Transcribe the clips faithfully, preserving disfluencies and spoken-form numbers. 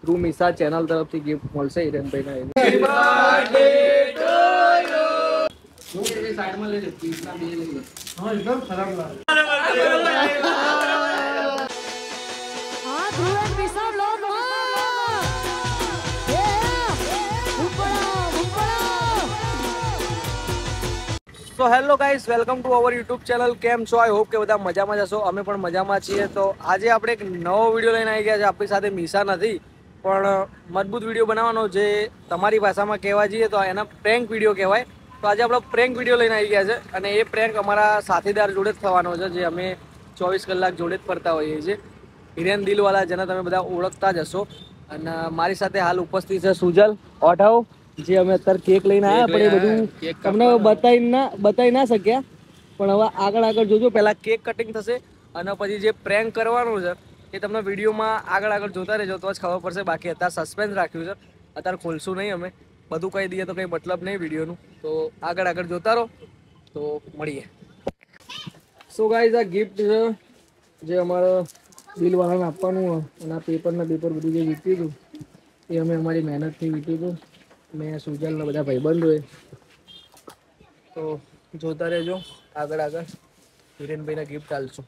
Through Misa channel તરફથી gift મળશે હિરેનભાઈને. સાઈડમાં લઈ લે, પીસના બે લઈ લે. હા એકદમ ખરાબ લાગે. હા ધ્રુવ એન્ડ મિસા લો લો. So hello guys, welcome to our YouTube channel. કેમ છો? આઈ હોપ કે બધા મજામાં જશો. અમે પણ મજામાં છીએ. તો આજે આપણે એક નવો વિડીયો લઈને આવી ગયા છે. આપણી સાથે મિસા નથી, પણ મજબૂત વિડીયો બનાવવાનો, જે તમારી ભાષામાં કહેવા જઈએ તો એના પ્રેન્ક વિડીયો કહેવાય. તો આજે આપણે પ્રેન્ક વિડીયો લઈને આવી ગયા છે, અને એ પ્રેન્ક અમારા સાથીદાર જોડે જ થવાનો છે, જે અમે ચોવીસ કલાક જોડે જ ફરતા હોઈએ છીએ. હિરેન દિલવાલા, જેને તમે બધા ઓળખતા જ હશો. અને મારી સાથે હાલ ઉપસ્થિત છે સુજલ ઓઢવ, જે અમે અત્યારે કેક લઈને આવ્યા, પણ એ બધું તમને બતાવી ના બતાવી ના શક્યા. પણ હવે આગળ આગળ જોજો. પહેલાં કેક કટિંગ થશે, અને પછી જે પ્રેન્ક કરવાનું છે એ તમને વિડીયોમાં આગળ આગળ જોતા રહેજો, તો જ ખબર પડશે. બાકી અત્યારે સસ્પેન્સ રાખ્યું છે, અત્યારે ખોલશું નહીં. અમે બધું કહી દઈએ તો કંઈ મતલબ નહીં વિડીયોનું. તો આગળ આગળ જોતા રહો, તો મળીએ. સો ગાઈઝ, આ ગિફ્ટ છે જે અમારા દિલવાળાને આપવાનું, અને આ પેપરના પેપર બધું જે વીત્યું હતું એ અમે અમારી મહેનતથી વીત્યું હતું. મેં સુજલના બધા ભાઈબંધોએ. તો જોતા રહેજો આગળ આગળ. હિરેનભાઈને ગિફ્ટ આલશું.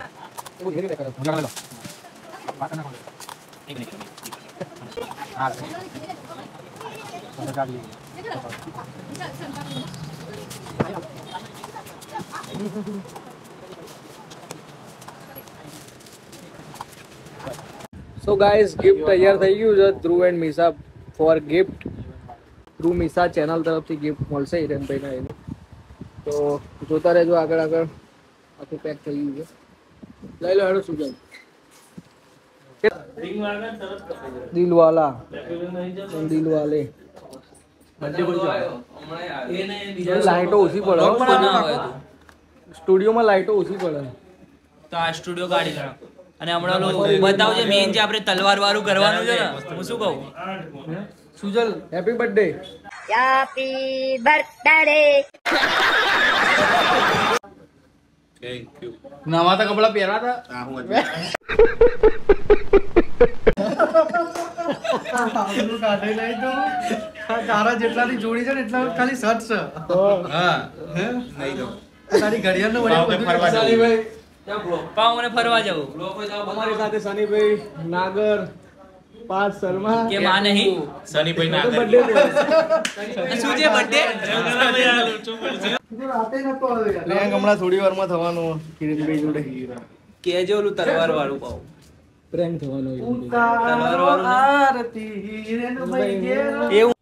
સો ગાઈઝ, ગિફ્ટ તૈયાર થઈ ગયું છે. Dhruv and Misa for gift. Through Misa channel તરફથી ગિફ્ટ મળશે હિરેનભાઈને એને. તો જોતા રહેજો આગળ આગળ. આખું પેક થઈ ગયું છે. લઈ લો હેડો સુજલ. દિલવાલા દિલવાલે. લાઈટો ઓછી પડે, સ્ટુડિયોમાં લાઈટો ઓછી પડે. તો આ સ્ટુડિયો કાઢી નાખો. અને હમણાં બતાવજો મેઇન જે આપણે તલવાર વાળું કરવાનું છે ને, હું શું કહું? Sujal, happy birthday. Happy birthday. Thank you. નવા તો કપડા પહેરા હતા. હા હું કાઢી લઈ તો તારા જેટલાની જોડી છે ને એટલા ખાલી શર્ટ છે. હા નહીં દો તારી ઘડિયાળનો વડે ફરવા જવું. સનીભાઈ પાઉં મને ફરવા જવું. અમારી સાથે સનીભાઈ નાગર, પાર્થ શર્મા કે માં નહીં સનીભાઈ ના બર્થડે શું છે બર્થડે? હમણાં થોડી વારમાં થવાનું કિરીટભાઈ જોડે કેજો ઓલું તલવાર વાળું પાઉં. પ્રેન્ક થવાનું તલવાર વાળું એવું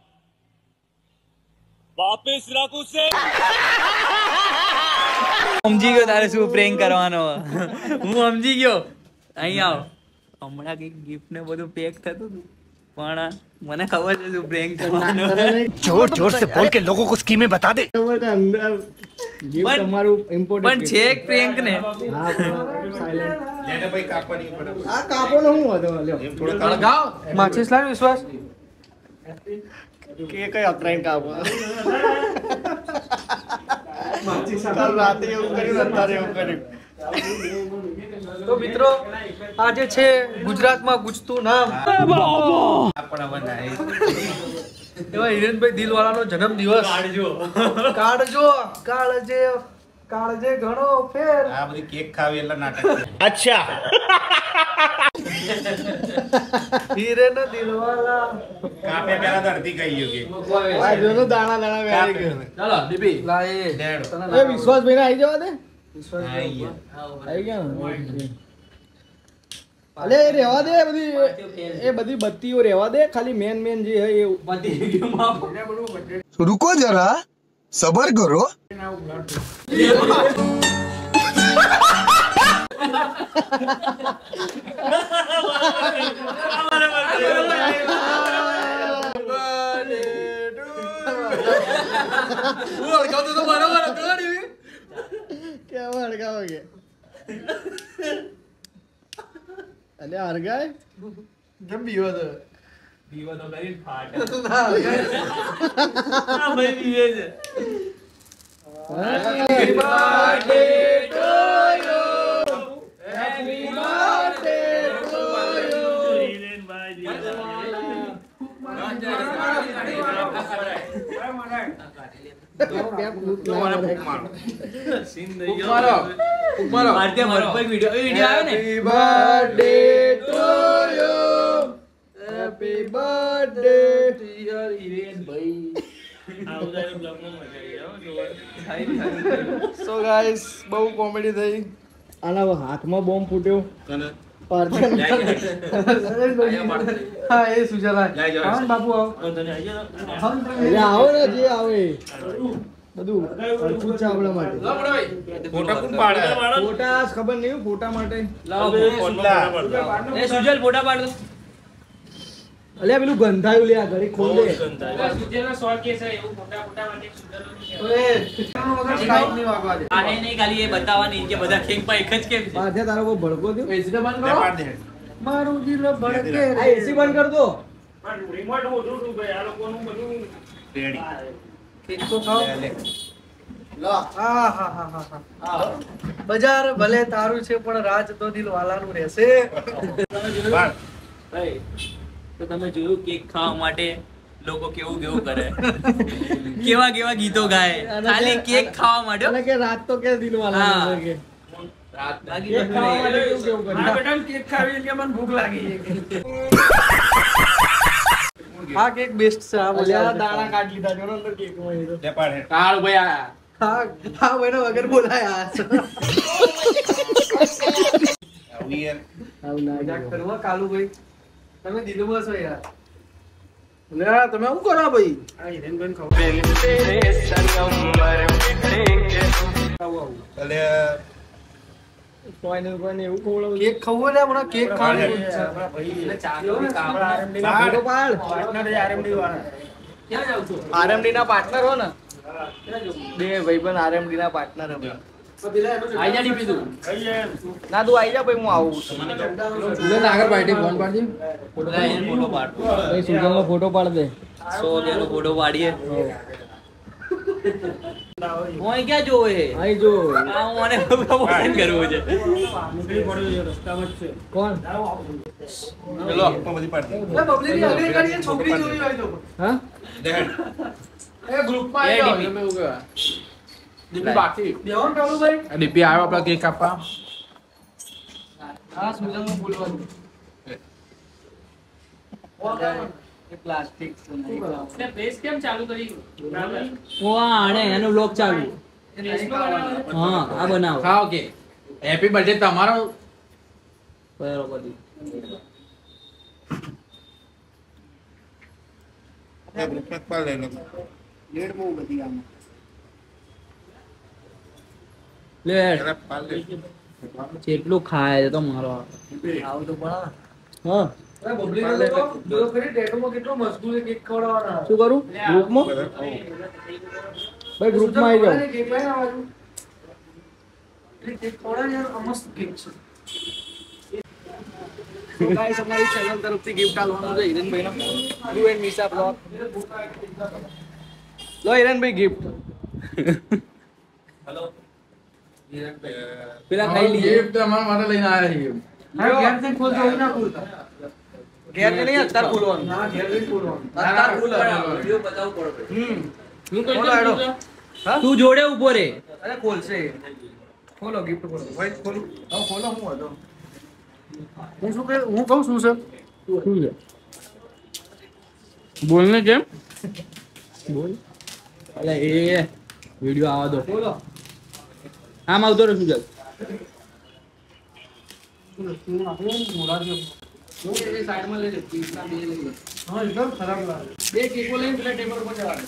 સમજી ગયો તારે શું પ્રેન્ક કરવાનો. હું સમજી ગયો. અહીં આવ. હમણાં કઈક ગિફ્ટ ને બધું પેક થતું હતું, પણ મને ખબર છે શું પ્રેન્ક કરવાનો. जोर जोर से बोल के लोगों को स्कीमें बता दे. તમારું ઇમ્પોર્ટન્ટ પણ છે એક પ્રેન્ક ને. હા સાયલેન્ટ. જેને ભાઈ કાપવાની પડે. આ કાપોનો હું હતો લ્યો. એમ થોડો કાપ. ગાવ માચીસ લાવ વિશ્વાસ કે કઈ અકરાઈન કાપો. માચીસ કાલ રાતે એવું કર્યું, અત્યારે એવું કર્યું. તો મિત્રો, આજે છે ગુજરાતમાં ગુજતું નામ પણ હવે નહીં. એવા હિરેનભાઈ દિલવાલાનો જન્મ દિવસ. કાઢજો કાઢજો કાળજે કાળજે ઘણો ફેર. આ બધી કેક ખાવી એટલે નાટક. अच्छा હિરેન દિલવાલા કાપે પહેલા તો અડધી ખાઈ ગયો કે આ જોનો દાણા દાણા વેરી ગયો. ચાલો દીપી લાય એ વિશ્વાસભાઈ ને આવી જવા દે. આઈ ગયા. આવી ગયા ને. અલે એ રહેવા દે, બધી એ બધી બત્તીઓ રહેવા દે, ખાલી મેન મેન જે હે એ रुको जरा सबर करो. કેવા હળગાવોગે? અલે હળગાય કેમ બીવો તો? દીવો તો કરી ફાટ. ના ભાઈ બીવે છે. Happy birthday to you. Happy birthday to you. ભારતીય ભરપૂર વિડિયો એ વિડિયો આવે ને birthday to you happy birthday dear Hiren bhai. So guys બહુ કોમેડી થઈ. આના હાથમાં બોમ્બ ફૂટ્યો. હા એ સુજલા આવો ને બાપુ આવો. એટલે આવો ને જે આવે બધું અડકું છે આપણા માટે. ફોટા કોણ પાડે? ફોટા ખબર નહીં ફોટા માટે. એ સુજલ ફોટા પાડ દો. અલ્યા પેલું ગંધાયું લે આ ઘડી ખોલ દે. આ હે નહીં ખાલી એ બતાવવાની કે બધા કેક પર એક જ કેમ છે. પાછા તારો કોઈ ભડકો દો. એસી તો બંધ લે કરો. પાડ દે. મારું દિલ ભડકે. આ એસી બંધ કર દો. રેડી. કેક તો ખાઓ. લે. લો. હા હા હા હા હા. બજાર ભલે તારું છે પણ રાજ તો દિલ વાલાનું રહેશે. પાડ. તો તમે જોયું કેક ખાવા માટે લોકો કેવું કેવું કરે કેવા કેવા ગીતો ગાય ખાલી કેક ખાવા માટે અને કે રાત તો કે દિલ વાલાનું હા. રહેશે. બાકી કેક કશું ખાવા માટે નહીં. કેવું કેવું કરે. હા બેટા કેક ખાવી એટલે મને ભૂખ લાગી છે. હા કેક બેસ્ટ છે. આ બોલ્યા દાણા કાઢ લીધા જો અંદર કેક માં. લે પાડ હે. હા હા ભાઈ વગર બોલાયા. આવું યાર. આવું ના મજાક કરવા કાલુભાઈ. તમે દિલમાં છો યાર. લે તમે શું કરો ભાઈ? આ હિરેનભાઈ ખાવ. અલે કોઈને કોઈને એવું ખવડાવું. કેક ખાવો ને હમણાં કેક ખાવાનું છે. એટલે ચાલો ને કાપડા આરએમડી ના ફોટો પાડ. પાર્ટનર છે આરએમડી વાળા. ક્યાં જાવ છો? આરએમડી ના પાર્ટનર હો ને. બે ભાઈબંધ આરએમડી ના પાર્ટનર હે. આઈ જા ડીપી તું. ના તું આઈ જા ભાઈ હું આવું. લે નાગર પાર્ટી ફોન પાડજે. ફોટો પાડ ભાઈ સુજલનો ફોટો પાડ દે. સો જેનો ફોટો પાડીએ ઓય ક્યાં જોવે હે આઈ જો. આ મને પ્રમોશન કરવું છે કોણ? ચલો તો બધી પાડ દે. એ બબલી ની અગ્રી કરી છોકરી જોવી હોય તો. હા? લે હેડ. એ ગ્રુપમાં આવી જાવ તમે એવું કહેવા. ડીપી બાકી દેવન કાલુભાઈ. ડીપી આવ્યો આપડા કેક કાપવા. હા સુજલનો બોલવાનું. એ પ્લાસ્ટિક છે નહીં. ઓ આણે એનો બ્લોગ ચાલુ હા આ બનાવો ખાઓ કે હેપી બર્થડે તમારો. બરોબર લે ગ્રુપમાં પાડ લે લો. લેડ બહુ બધી આમાં. લે અરે પાડ લે. જેટલું ખાય છે તો મારો આવું તો પણ હા અરે બબલી ને તો જો ખરી ટેટોમાં કેટલો મજબૂત છે કેક ખવડાવવાના. શું કરું ગ્રુપમાં ભાઈ ગ્રુપમાં આવી જાવ. કેક લઈને આવજો. એટલે કેક ખવડાવ યાર આ મસ્ત કેક છે. તો ગાઈસ અમારી ચેનલ તરફથી ગિફ્ટ આલવાનું છે હિરેનભાઈનો. You and Misa blog. લો હિરેનભાઈ ગિફ્ટ. પેલા ખાઈ લઈએ ગિફ્ટ અમારા માટે લઈને આવ્યા છીએ. હા ઘેર થી ખોલજો હોય ના ખોલતા. ઘેર થી નહીં અત્યાર ખોલવાનું. હા ઘેર થી ખોલવાનું. અત્યાર ખોલવાનું. વિડિયો બતાવવું પડે હમ ખોલો હેડો. હા તું જોડે ઉભો રે અરે ખોલશે. ખોલો ગિફ્ટ ખોલો. ભાઈ ખોલો. હવે ખોલો હું હતો. હું શું કે હું કહું શું છે? શું છે બોલને કેમ બોલ અલે એ વિડિયો આવવા દો ખોલો. આમ આવતો રહે સુજલ સાઈડમાં લઈ લે. પીસના બે લઈ લે. હા એકદમ ખરાબ લાગે. બે કેકો લઈને પેલા ટેબલ પર જવાનું.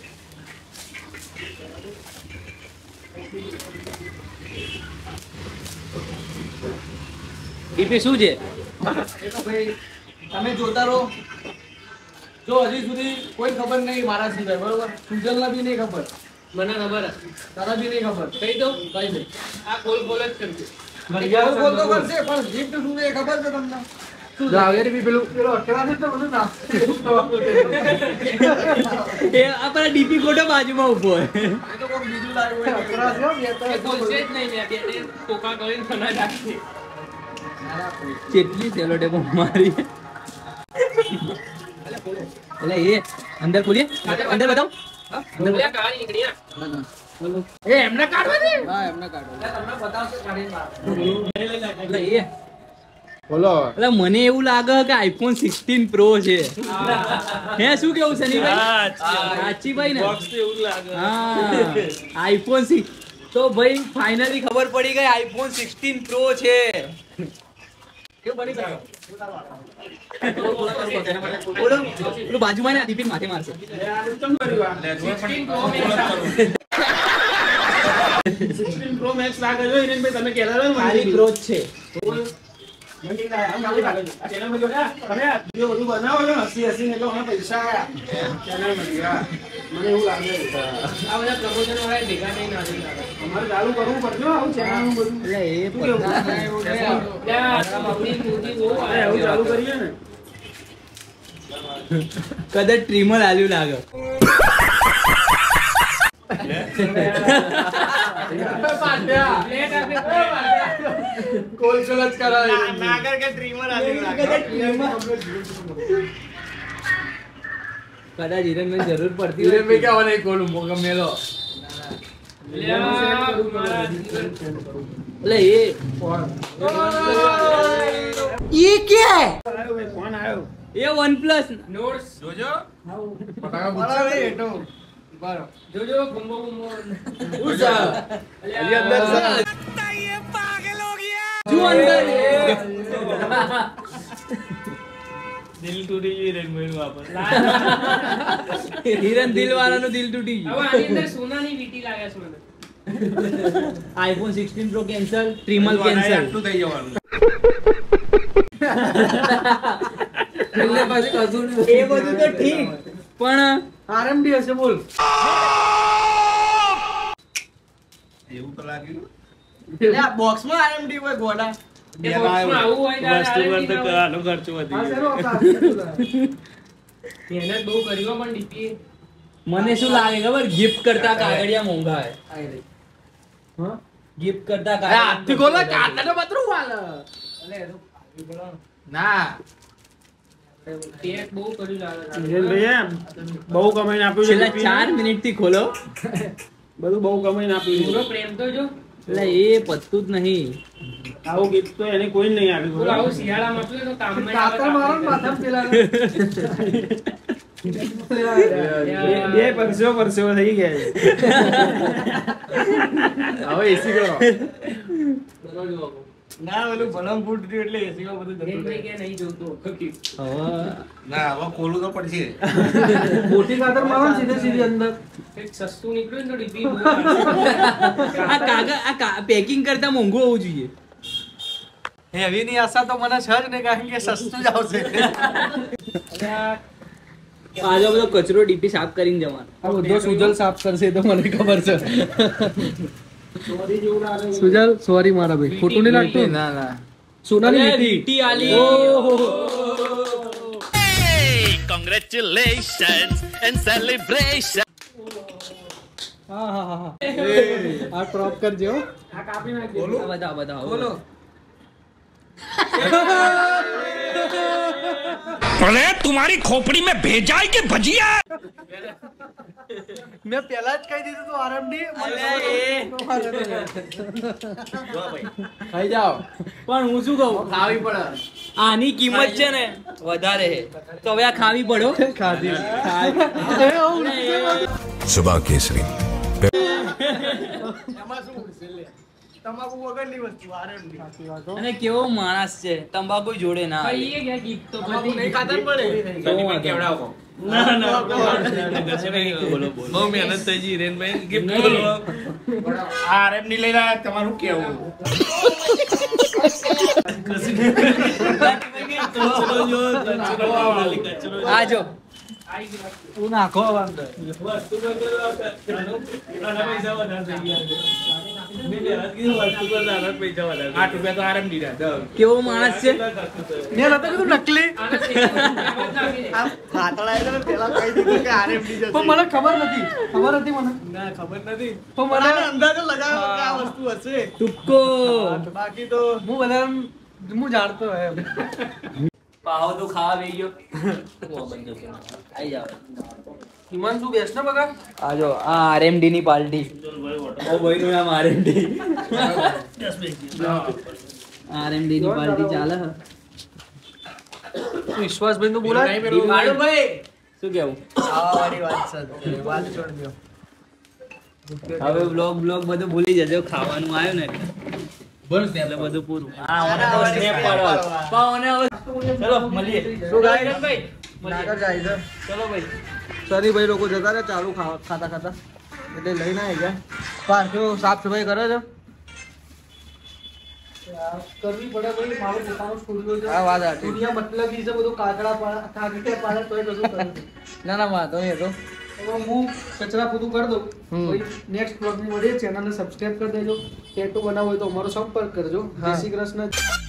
ડીપી શું છે એ તો ભાઈ તમે જોતા રહો. જો હજી સુધી કોઈ ખબર નહીં મારા સિવાય બરોબર. સુજલના બી નહીં ખબર. મને ખબર તારા બી નહીં ખબર. કહી દઉં કહી દે. આ ખોલ ખોલ જ કરજે. ખોલ ખોલ તો કરશે પણ ગિફ્ટ શું છે એ ખબર છે તમને? જો આગળ બી પેલું પેલો અઠવાડિયે તો બધું ના. એ આપણા ડીપી કોટો બાજુમાં ઊભો હોય એ તો કોઈક બીજું લાવ્યું હોય. અઠવાડિયે છે, બે ત્રણ જ નહીં ને કોકા કરીને બનાવી નાખી કેટલી સેલો ટેપો મારી એટલે એ અંદર ખોલીએ અંદર બતાવો એ એમને કાઢવા દે. હા એમને કાઢો તમને બતાવશે કાઢીને એટલે એ બોલો. એટલે મને એવું લાગે કે આઈફોન સિક્સટીન પ્રો છે હે શું કેવું સનીભાઈ સાચીભાઈ ને હા આઈફોન સિક્સ તો ભાઈ ફાઇનલી ખબર પડી ગઈ આઈફોન સિક્સટીન પ્રો છે કેવું બની ગયું બોલો પેલું બાજુમાં ને દીપિક માથે મારશે સિક્સટીન પ્રો મેક્સ લાગે છે હિરેનભાઈ, તમે કહેતા હતા ને ખાલી પ્રો જ છે ચેનલમાં જો તમે વિડિયો બધું બનાવો છો હસી હસી એટલે મને પૈસા આયા ચેનલમાં ગયા. મને એવું લાગે આ બધા પ્રમોશન વાળા ભેગા થઈને આવી અમારે ચાલુ કરવું પડશે આવું ચેનલનું બધું. એટલે એ શું કેવું? અરે એવું ચાલુ કરીએ ને. કદાચ ટ્રીમર આલ્યું લાગે કોલસલ જ કરાવે. કદાચ હિરણભાઈ જરૂર પડતી હોય. હિરેનભાઈ કે હવે નહીં ખોલું, મોકો મેલો. એટલે એ ફોન આવ્યો. એ વન પ્લસ જોજો ફટાકા પૂછે. જોજો ગુંબો ગુંબો હજી અંદર છે. જો અંદર દિલ તૂટી ગયું હિરેનભાઈ નું વાપર. હિરણ દિલ વાળાનું દિલ તૂટી ગયું. હવે આની અંદર સોનાની વીટી લાગે છે મને આઈફોન સિક્સટીન પ્રો કેન્સલ, ટ્રીમલ કેન્સલ. આટલું થઈ જવાનું. એટલે પાછી કશું એ બધું તો ઠીક પણ આરએમડી હશે બોલ. એવું તો લાગ્યું. આ બોક્સમાં આરએમડી હોય ગોડા બે લાવ્યો. આવું હોય તો વસ્તુ પર તો R M D આનો ખર્ચો વધી આ ગયો. શેનો અવકાશ છે? મહેનત બહુ કર્યો પણ ડીપી મને શું લાગે ખબર, ગિફ્ટ કરતા કાગળિયા મોંઘા હે. હા? ગિફ્ટ કરતા અરે હાથથી ખોલો, કાગળિયા કાતરનો પતરું વાલે. ના ટેક બહુ કર્યું લાગે છે હિરેનભાઈ એમ બહુ કમાઈને આપ્યું છે. છેલ્લા ચાર મિનિટ થી ખોલો બધું બહુ કમાઈને આપ્યું પૂરો છે. પ્રેમ તો જો એટલે એ પતતું જ નહીં. આવું ગીત તો એને કોઈ નહીં પૂરો આપ્યું. આવું શિયાળામાં આપ્યું તો કામમાં કાતર મારો ને માથામાં પેલા બે પરસેવો પરસેવો થઈ ગયા છે. હવે એસી કરો. ના ઓલું ભલમ ફૂટ થયું એટલે એસીમાં બધું જતું પ્રેમ રહે. કે નહીં જોતો હવે ના હવે ખોલું તો પડશે. મોટી કાતર મારો ને સીધે સીધી અંદર. કંઈક સસ્તું નીકળ્યું ને તો ડીપી બહુ આ કાગળ આ પેકિંગ કરતા મોંઘું હોવું જોઈએ. હેવી ની આશા તો મને છે જ નહીં કારણ કે સસ્તું જ આવશે આજે બધો કચરો ડીપી સાફ કરીને જવાનો. આ બધો સુજલ સાફ કરશે તો મને ખબર છે ચોરી જેવું લાગે. સુજલ સોરી મારા ભાઈ ખોટું નહીં લાગતું ના ના સોનાની અરે વીટી વીટી આલી. Congratulations and celebration. હા હા હા હા આ ક્રોપ કરજો આ કાપી નાખી. આ બધા આ બધા બોલો अरे तुम्हारी खोपड़ी में भेजा है कि भजिया? મેં પહેલા જ કહી દીધું તો આરએમડી ખાઈ જાઓ. પણ હું શું કહું, ખાવી પડે. આની કિંમત છે ને વધારે છે તો હવે આ ખાવી પડો. ખાધી सुबह केसरी. તમાકુ વગરની વસ્તુ આરએમડી અને કેવો માણસ છે, તંબાકુ જોડે ના આવે. કહીએ ગયા ગીત તો તમાકુ બધી નહીં ખાતા જ પડે. સનીભાઈ કેવડાવો. ના ના બોલો બોલો. બહુ મહેનત થઈ ગઈ હિરેનભાઈ. ગિફ્ટ બોલો. આ આરએમડી લઈને આવ્યા, તમારું કેવું? કચરો જો કચરો ખાલી કચરો જો. આ જો તું નાખો હવે અંદર વસ્તુ પર તો આના પૈસા વધારે થઈ ગયા. મેં પહેલા જ કીધું વસ્તુ પર આના પૈસા વધારે. આઠ રૂપિયા તો આરએમડી ના દસ. કેવો માણસ છે. મેં નતો કીધું નકલી પણ મને ખબર નથી ખબર હતી મને ના ખબર નથી. પણ મને અંદાજો લગાવ્યો કે આ વસ્તુ હશે તુક્કો. બાકી તો હું બધા હું જાણતો એમ પાહો તો ખાવા બેહી ગયો આઈ જાવ હિમાંશુ બેસ ને બગા આ જો આ આરએમડી ની પાર્ટી ઓ ભાઈ નું નામ આરએમડી આરએમડી ની પાર્ટી ચાલે હ વિશ્વાસભાઈ નું બોલાય મારું ભાઈ શું કેવું આ વાળી વાત છે વાત છોડ દો હવે બ્લોગ બ્લોગ બધું ભૂલી જજો ખાવાનું આવ્યું ને બસ એટલે બધું પૂરું હા ઓને તો સ્નેપ પાડો પાઓને હવે ચલો મળીએ શું ગાય ભાઈ નાગર જાય છે ચલો ભાઈ સનીભાઈ લોકો જતા રહે ચાલુ ખાવા ખાતા ખાતા એટલે લઈને આવી ગયા પાર્કિંગ સાફ સફાઈ કરે છે કરવી પડે ભાઈ મારો પોતાનો સ્ટુડિયો છે આ વાત આટી દુનિયા મતલબ ઈ છે બધું કાગડા પાડા કાગડા પાડા તોય કશું કરું ના ના વાંધો નહીં તો હું કચરા પૂરું કરી દઉં નેક્સ્ટ બ્લોગ ની મળીએ ચેનલને સબસ્ક્રાઇબ કરી દેજો ટેટુ બનાવવો હોય તો અમારો સંપર્ક કરજો જય શ્રી કૃષ્ણ